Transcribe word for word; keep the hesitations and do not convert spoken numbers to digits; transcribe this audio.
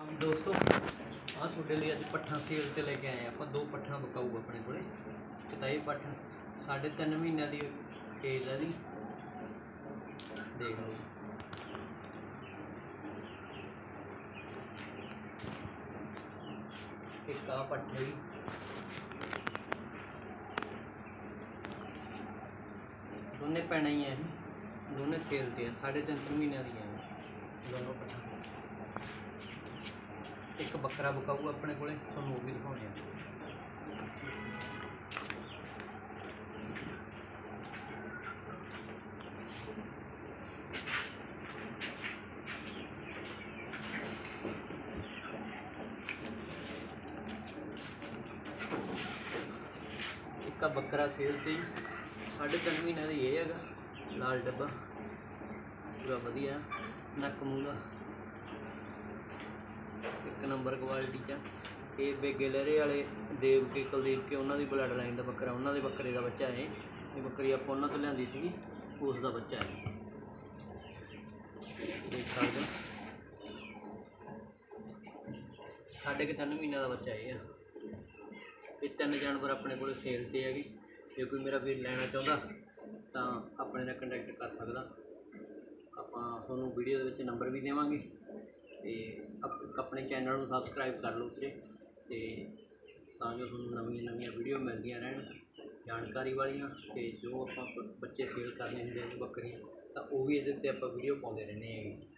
दोस्तों हाँ थोड़े लिए अज पट्ठा सेल से लेके आए आप दो पट्ठा बकाऊ अपने को कताई पट्ठ साढ़े तीन महीनों की एज है जी देख लो एक आ पट्ठ है दोने भैन ही है दोने सेल से साढ़े तीन तीन महीनों की है दोनों पट्ठा एक बकरा बकाऊ अपने को वो भी दिखाने एक बकरा सेल से साढ़े तीन महीने की ये है लाल डब्बा पूरा वधिया नक मूला एक नंबर क्वालिटी चा ये बेगे लहरे वाले देव के कुलदीप के उन्होंने ब्लड लाइन का बकरा उन्होंने बकरे का बच्चा है ये बकरी आप उन्होंने तो लियांदी सी उसका बच्चा है देख सकते साढ़े के तीन महीने का बच्चा है ये तीन जानवर अपने को सेल से है जो कोई मेरा वीर लेना चाहता तो अपने नाल कंटैक्ट कर सकता आपां तुहानूं वीडियो दे विच नंबर भी देवांगे तो अपने चैनल में सबसक्राइब कर लो उतरे तो जो तुहानूं नवीं नवीं वीडियो मिलदियां रहन जानकारी वालियां ते जो आप बच्चे सेल करने होंगे बकरियां तो वह भी इहदे ते आपां वीडियो पाउंदे रहने हैं।